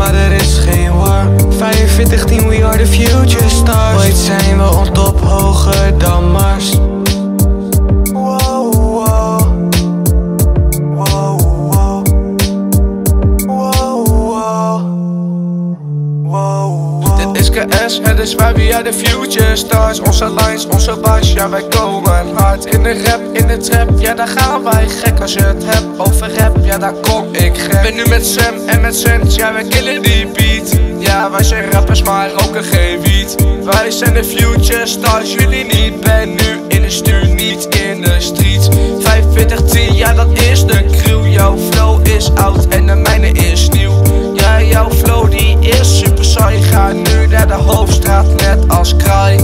maar er is geen war. 45-10, we are the future stars. Ooit zijn we on top, hoger dan Mars. KS, het is wij, we are the future stars. Onze lines, onze bars, ja wij komen hard. In de rap, in de trap, ja daar gaan wij gek. Als je het hebt over rap, ja daar kom ik gek. Ben nu met Sam en met Sens, ja wij killen die beat. Ja wij zijn rappers maar roken geen wiet. Wij zijn de future stars, jullie niet. Ben nu in de stuur, niet in de streets. 45-10, ja dat is de crew. Jouw flow is oud en de mijne is nieuw. Ja jouw flow die is super saai. Ga nu naar de hoofdstraat net als kraai.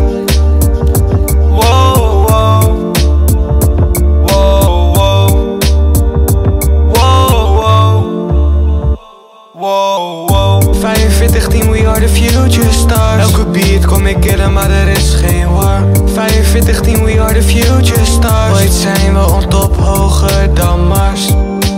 Wow, wow. Wow, wow. Wow, wow. Wow, wow. 45-10, we are the future stars. Elke beat kom ik killen, maar er is geen war. 45-10, we are the future stars. Ooit zijn we on top, hoger dan Mars.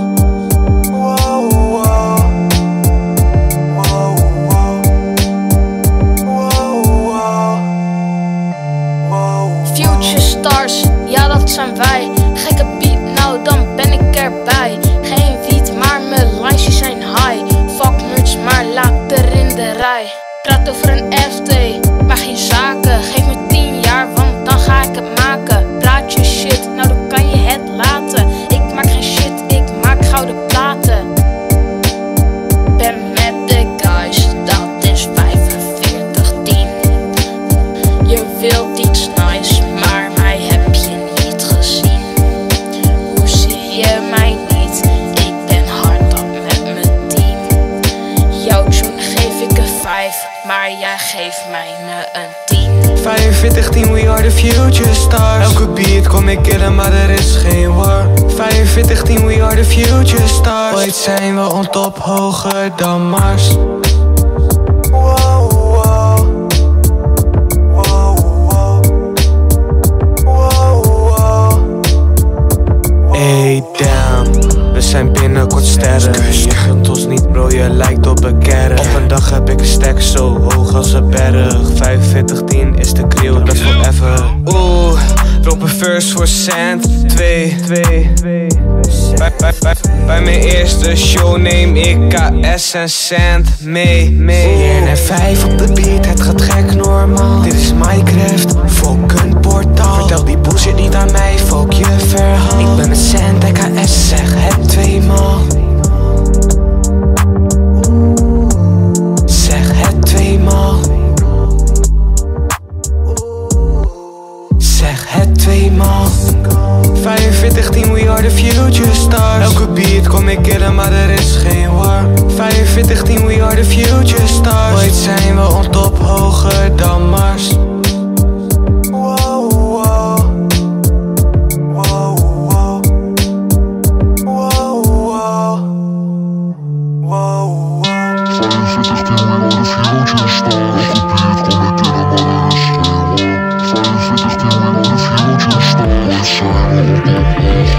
Future stars, ja dat zijn wij. Gekke beat, nou dan ben ik erbij. Geen wiet, maar mijn lijstjes zijn high. Fuck muts, maar later in de rij. Praat over een FT, maar geen zaken. Geef me 10 jaar, want dan ga ik het maken. Praat je shit, nou dan kan je het laten. Ik maak geen shit, ik maak gouden platen. Ben met de guys, dat is 45-10. Je wilt iets nice, maar mij heb je niet gezien. Hoe zie je mij niet? Ik ben hardop met mijn team. Jouw tune geef ik een 5, maar jij geeft mij een 10. 45-10, we are the future stars. Elke beat kom ik killen, maar er is geen war. 45-10, we are the future stars. Ooit zijn we on top, hoger dan Mars. Hey damn, we zijn binnenkort sterren. Je gunt ons niet bro, je lijkt op een kerk. Op een dag heb ik een stack zo hoog als een berg. 45-10 is de crew, dat forever. Oeh, drop een verse voor cent. 2 Bij mijn eerste show neem ik KS en cent mee. Hier 5 op de beat, het gaat gek normaal. Dit is Minecraft, fuck een portaal. Vertel die bullshit niet aan mij, fuck je verhaal. Ik ben met cent en KS, zeg het 2 maal. Zeg het 2 maal. Zeg het 2 maal. 45-10, we are the future stars. Elke beat kom ik killen, maar er is geen war. 45-10, we are the future stars. Ooit zijn we on top, hoger dan Mars. Future stars.